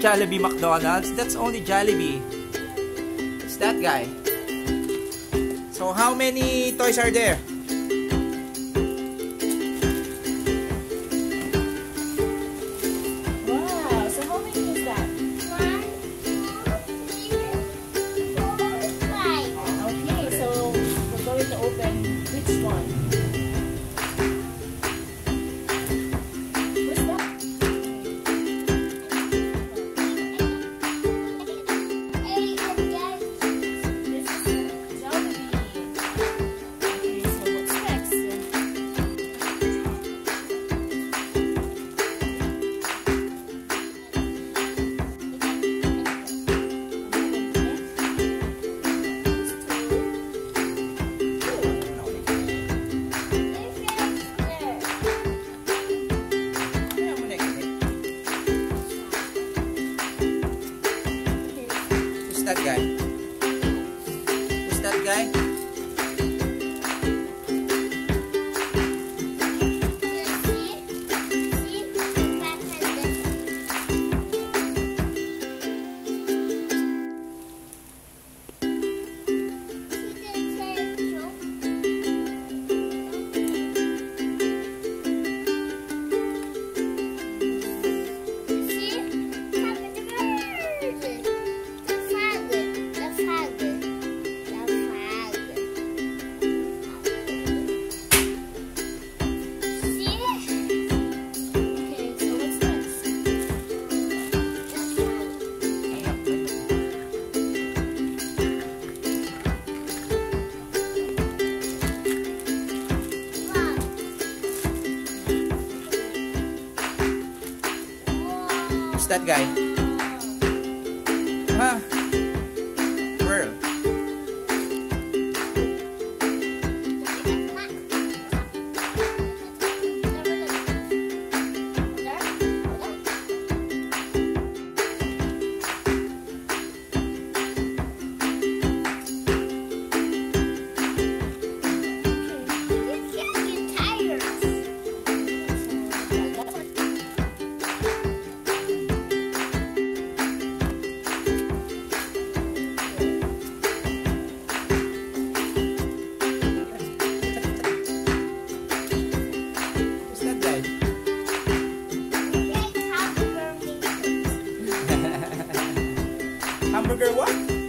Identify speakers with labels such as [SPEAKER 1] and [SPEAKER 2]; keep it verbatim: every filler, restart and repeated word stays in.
[SPEAKER 1] Jollibee McDonald's. That's only Jollibee. It's that guy. So how many toys are there?
[SPEAKER 2] Wow, so how many is that?
[SPEAKER 3] One, two, three, four, five.
[SPEAKER 2] Okay, so we're going to open which one? What's that?
[SPEAKER 3] Eight again.
[SPEAKER 2] This is Jollibee. Okay, so what's next?
[SPEAKER 1] Who's that guy? Who's that guy?
[SPEAKER 2] Okay, so what's next?
[SPEAKER 1] Who's that guy? Huh? Where? Who's that guy? Hamburger what?